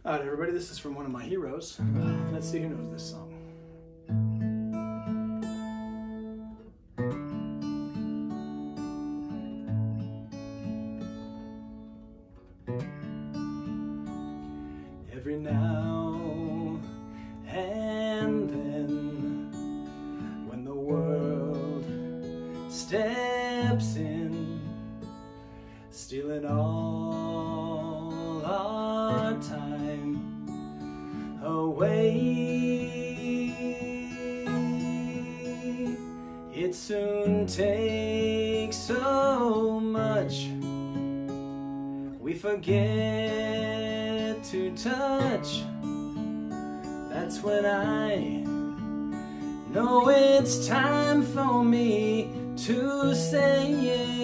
All right, everybody, this is from one of my heroes. Let's see who knows this song. Every now and then, when the world steps in, stealing all our time away, it soon takes so much we forget to touch. That's when I know it's time for me to say,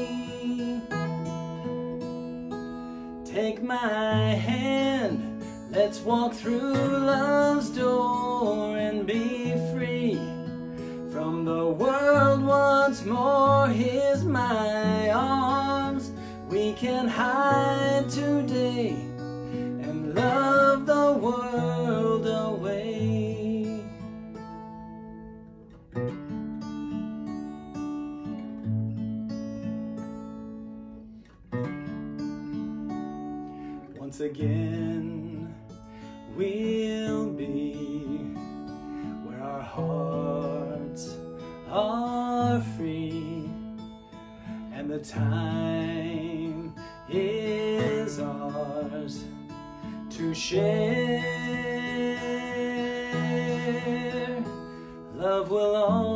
take my hand, let's walk through love's door and be free from the world once more. Here's my arms, we can hide today and love the world away. Once again, we'll be where our hearts are free, and the time is ours to share. Love will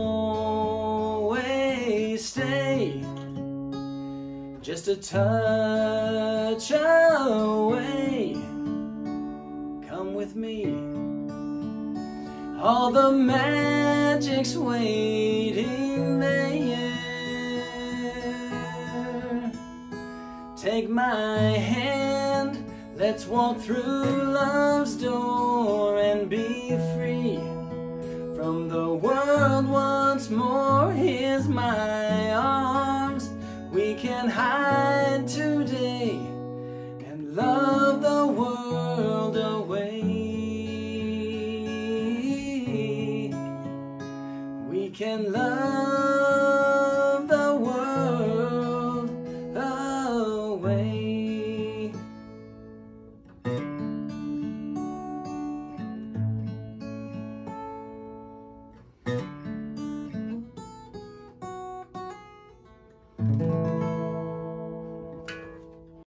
always stay just a touch away. Come with me, all the magic's waiting there. Take my hand, let's walk through love's door and be free from the world once more. Here's my arms, we can hide today and love the world away. We can love